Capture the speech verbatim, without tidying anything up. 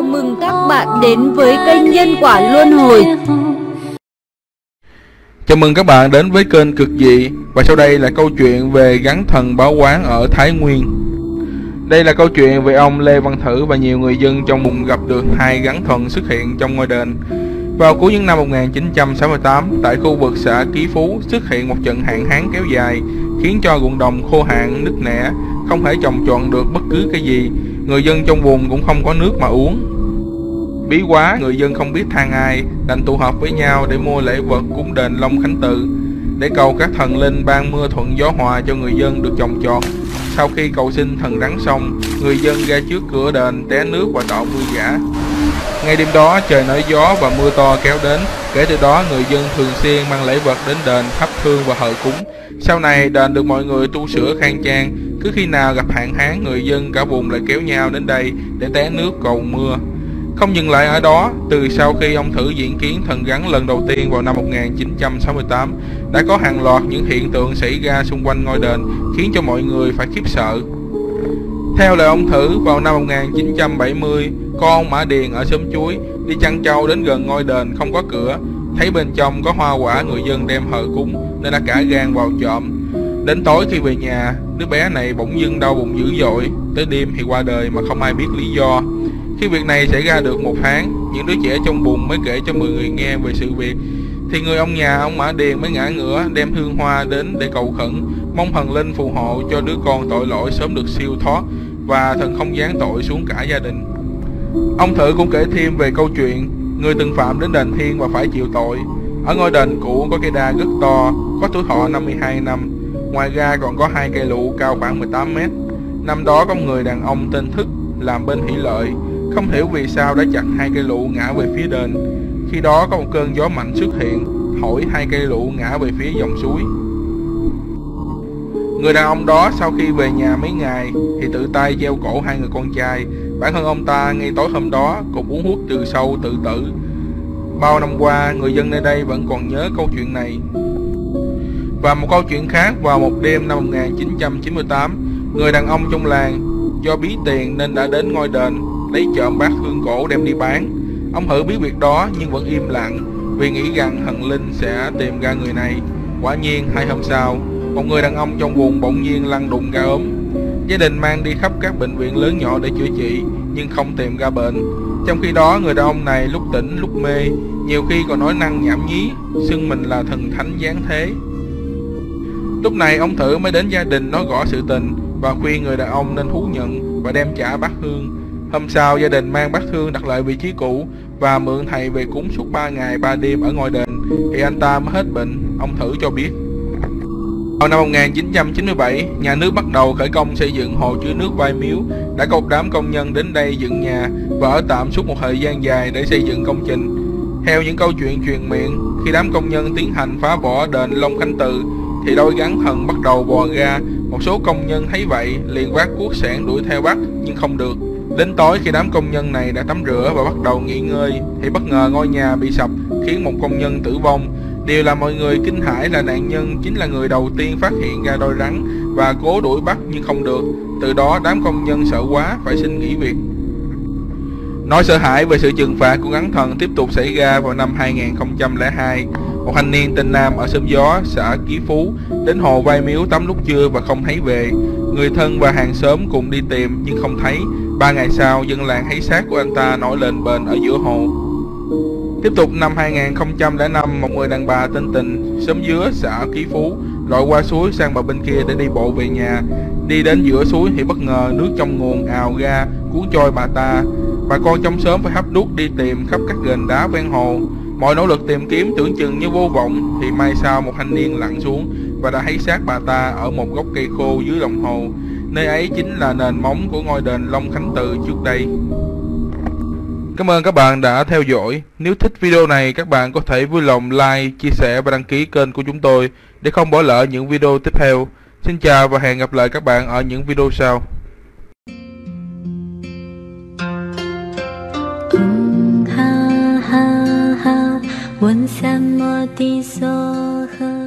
mừng các bạn đến với kênh Nhân Quả Luân Hồi. Chào mừng các bạn đến với kênh Cực Dị. Và sau đây là câu chuyện về gắn thần báo oán ở Thái Nguyên. Đây là câu chuyện về ông Lê Văn Thử và nhiều người dân trong vùng gặp được hai gắn thần xuất hiện trong ngôi đền. Vào cuối những năm một nghìn chín trăm sáu mươi tám, tại khu vực xã Ký Phú xuất hiện một trận hạn hán kéo dài, khiến cho ruộng đồng khô hạn nứt nẻ, không thể trồng trọt được bất cứ cái gì. Người dân trong vùng cũng không có nước mà uống. Bí quá, người dân không biết than ai, đành tụ họp với nhau để mua lễ vật cúng đền Long Khánh Tự, để cầu các thần linh ban mưa thuận gió hòa cho người dân được trồng trọt. Sau khi cầu xin thần rắn xong, người dân ra trước cửa đền té nước và đọ mưa giả. Ngay đêm đó trời nổi gió và mưa to kéo đến. Kể từ đó người dân thường xuyên mang lễ vật đến đền thắp hương và thờ cúng. Sau này đền được mọi người tu sửa khang trang. Cứ khi nào gặp hạn hán, người dân cả vùng lại kéo nhau đến đây để té nước cầu mưa. Không dừng lại ở đó, từ sau khi ông Thử diễn kiến thần rắn lần đầu tiên vào năm một nghìn chín trăm sáu mươi tám, đã có hàng loạt những hiện tượng xảy ra xung quanh ngôi đền khiến cho mọi người phải khiếp sợ. Theo lời ông Thử, vào năm một nghìn chín trăm bảy mươi, con Mã Điền ở xóm Chuối đi chăn trâu đến gần ngôi đền không có cửa, thấy bên trong có hoa quả người dân đem thờ cúng nên đã cả gan vào trộm. Đến tối khi về nhà, đứa bé này bỗng dưng đau bụng dữ dội, tới đêm thì qua đời mà không ai biết lý do. Khi việc này xảy ra được một tháng, những đứa trẻ trong vùng mới kể cho mọi người nghe về sự việc, thì người ông nhà ông Mã Điền mới ngã ngửa đem hương hoa đến để cầu khẩn, mong thần linh phù hộ cho đứa con tội lỗi sớm được siêu thoát và thần không giáng tội xuống cả gia đình. Ông Thử cũng kể thêm về câu chuyện người từng phạm đến đền thiên và phải chịu tội. Ở ngôi đền cũ có cây đa rất to, có tuổi thọ năm mươi hai năm. Ngoài ra còn có hai cây lụ cao khoảng mười tám mét. Năm đó có một người đàn ông tên Thức làm bên hỷ lợi, không hiểu vì sao đã chặt hai cây lụ ngã về phía đền. Khi đó có một cơn gió mạnh xuất hiện, thổi hai cây lụ ngã về phía dòng suối. Người đàn ông đó sau khi về nhà mấy ngày thì tự tay treo cổ hai người con trai. Bản thân ông ta ngay tối hôm đó cũng uống hút trừ sâu tự tử. Bao năm qua, người dân nơi đây vẫn còn nhớ câu chuyện này. Và một câu chuyện khác, vào một đêm năm một nghìn chín trăm chín mươi tám, người đàn ông trong làng do bí tiền nên đã đến ngôi đền lấy trộm bát hương cổ đem đi bán. Ông Thử biết việc đó nhưng vẫn im lặng vì nghĩ rằng thần linh sẽ tìm ra người này. Quả nhiên hai hôm sau, một người đàn ông trong vùng bỗng nhiên lăn đùng ra ốm. Gia đình mang đi khắp các bệnh viện lớn nhỏ để chữa trị nhưng không tìm ra bệnh. Trong khi đó người đàn ông này lúc tỉnh lúc mê, nhiều khi còn nói năng nhảm nhí, xưng mình là thần thánh giáng thế. Lúc này ông Thử mới đến gia đình nói rõ sự tình và khuyên người đàn ông nên thú nhận và đem trả bát hương. Hôm sau gia đình mang bát hương đặt lại vị trí cũ và mượn thầy về cúng suốt ba ngày ba đêm ở ngôi đền thì anh ta mới hết bệnh. Ông Thử cho biết. Vào năm một nghìn chín trăm chín mươi bảy, nhà nước bắt đầu khởi công xây dựng hồ chứa nước Vai Miếu. Đã có một đám công nhân đến đây dựng nhà và ở tạm suốt một thời gian dài để xây dựng công trình. Theo những câu chuyện truyền miệng, khi đám công nhân tiến hành phá bỏ đền Long Khánh Tự thì đôi gắn thần bắt đầu bò ra. Một số công nhân thấy vậy liền vác cuốc sẻn đuổi theo bắt nhưng không được. Đến tối khi đám công nhân này đã tắm rửa và bắt đầu nghỉ ngơi thì bất ngờ ngôi nhà bị sập khiến một công nhân tử vong. Điều làm mọi người kinh hãi là nạn nhân chính là người đầu tiên phát hiện ra đôi rắn và cố đuổi bắt nhưng không được. Từ đó đám công nhân sợ quá phải xin nghỉ việc. Nỗi sợ hãi về sự trừng phạt của gắn thần tiếp tục xảy ra vào năm hai nghìn không trăm lẻ hai. Một thanh niên tên Nam ở xóm Gió, xã Ký Phú đến hồ Vai Miếu tắm lúc trưa và không thấy về. Người thân và hàng xóm cùng đi tìm nhưng không thấy. Ba ngày sau, dân làng thấy xác của anh ta nổi lên bền ở giữa hồ. Tiếp tục năm hai nghìn không trăm lẻ năm, một người đàn bà tên Tình, xóm Dứa, xã Ký Phú, lội qua suối sang bờ bên kia để đi bộ về nhà. Đi đến giữa suối thì bất ngờ nước trong nguồn ào ra cuốn trôi bà ta. Bà con trong xóm phải hấp đuốc đi tìm khắp các gành đá ven hồ. Mọi nỗ lực tìm kiếm tưởng chừng như vô vọng thì may sau một thanh niên lặn xuống và đã thấy xác bà ta ở một gốc cây khô dưới lòng hồ. Nơi ấy chính là nền móng của ngôi đền Long Khánh Tự trước đây. Cảm ơn các bạn đã theo dõi. Nếu thích video này, các bạn có thể vui lòng like, chia sẻ và đăng ký kênh của chúng tôi để không bỏ lỡ những video tiếp theo. Xin chào và hẹn gặp lại các bạn ở những video sau. Ha ha ha, 问三摩地梭诃。